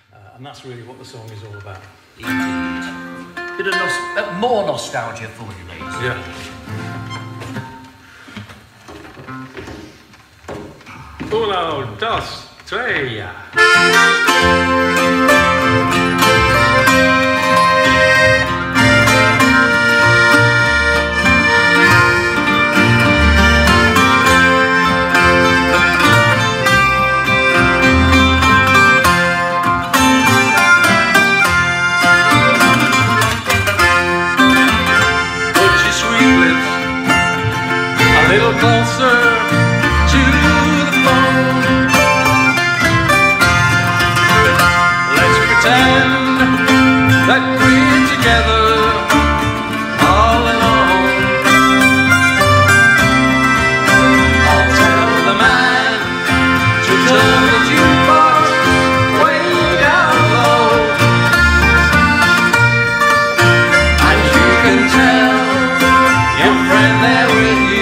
And that's really what the song is all about. Indeed. Bit of more nostalgia for you, ladies. Yeah. Uno, dos, tres. Closer to the phone. Let's pretend that we're together all alone. I'll tell the man to turn the jukebox way down low, and you can tell your friend there with you.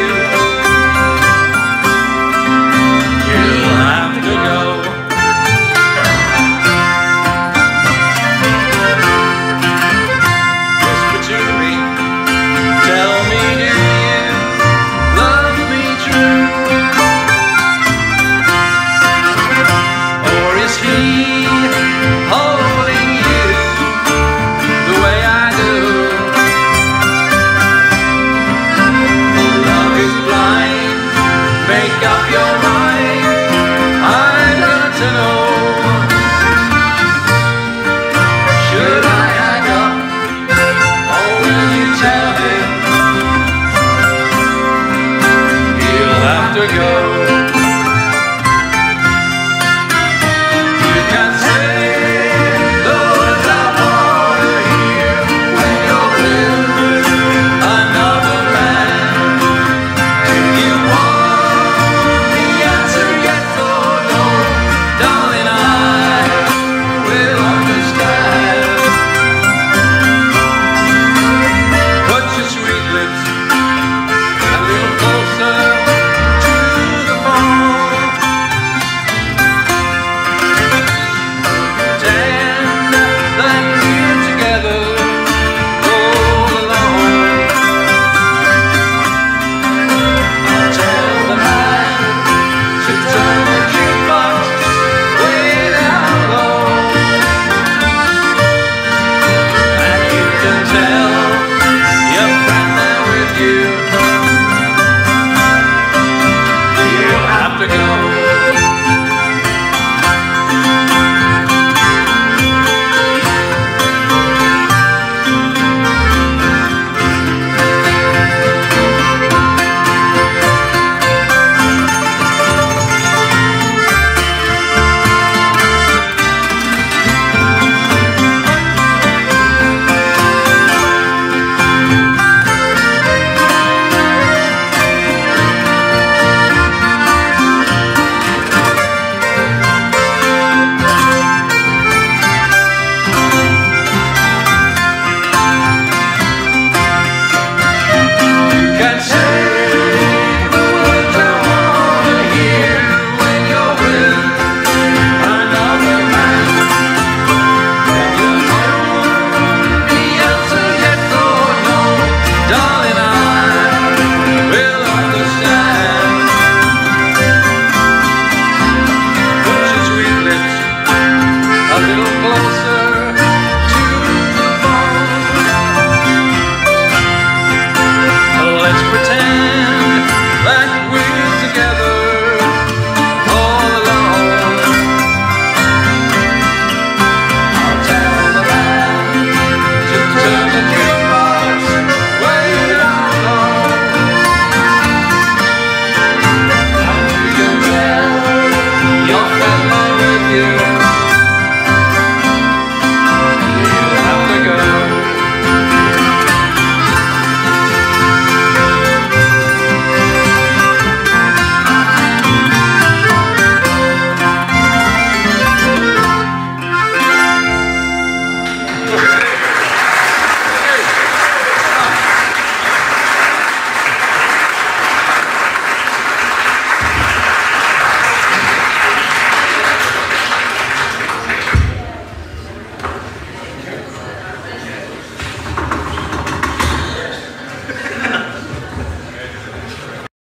A little closer.